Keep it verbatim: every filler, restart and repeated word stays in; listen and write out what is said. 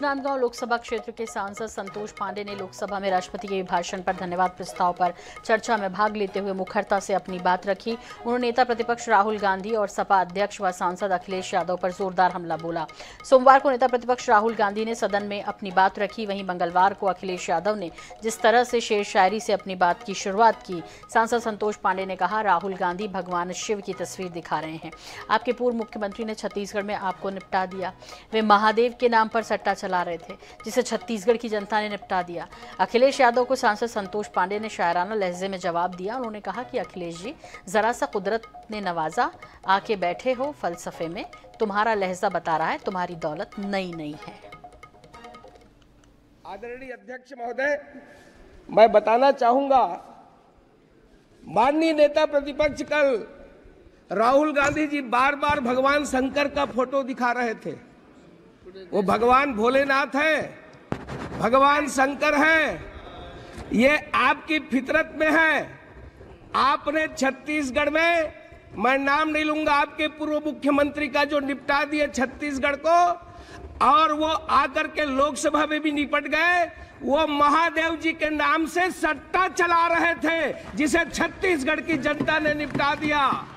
राजनांदगांव लोकसभा क्षेत्र के सांसद संतोष पांडे ने लोकसभा में राष्ट्रपति के भाषण पर धन्यवाद प्रस्ताव पर चर्चा में भाग लेते हुए मुखरता से अपनी बात रखी। उन्होंने नेता प्रतिपक्ष राहुल गांधी और सपा अध्यक्ष व सांसद अखिलेश यादव पर जोरदार हमला बोला। सोमवार को नेता प्रतिपक्ष राहुल गांधी ने सदन में अपनी बात रखी, वहीं मंगलवार को अखिलेश यादव ने जिस तरह से शेर शायरी से अपनी बात की शुरुआत की, सांसद संतोष पांडे ने कहा, राहुल गांधी भगवान शिव की तस्वीर दिखा रहे हैं। आपके पूर्व मुख्यमंत्री ने छत्तीसगढ़ में आपको निपटा दिया। वे महादेव के नाम पर सट्टा चला रहे थे, जिसे छत्तीसगढ़ की जनता ने निपटा दिया। अखिलेश यादव को सांसद संतोष पांडे ने शायराना लहजे में जवाब दिया। उन्होंने कहा कि अखिलेश जी, जरा सा कुदरत ने नवाजा, आके बैठे हो फलसफे में, तुम्हारा लहजा बता रहा है तुम्हारी दौलत नई नई है। आदरणीय अध्यक्ष महोदय, मैं बताना चाहूंगा, माननीय नेता प्रतिपक्ष कल राहुल गांधी जी बार बार भगवान शंकर का फोटो दिखा रहे थे। वो भगवान भोलेनाथ है, भगवान शंकर है, ये आपकी फितरत में है। आपने छत्तीसगढ़ में, मैं नाम नहीं लूंगा, आपके पूर्व मुख्यमंत्री का जो निपटा दिए छत्तीसगढ़ को, और वो आकर के लोकसभा में भी निपट गए। वो महादेव जी के नाम से सट्टा चला रहे थे, जिसे छत्तीसगढ़ की जनता ने निपटा दिया।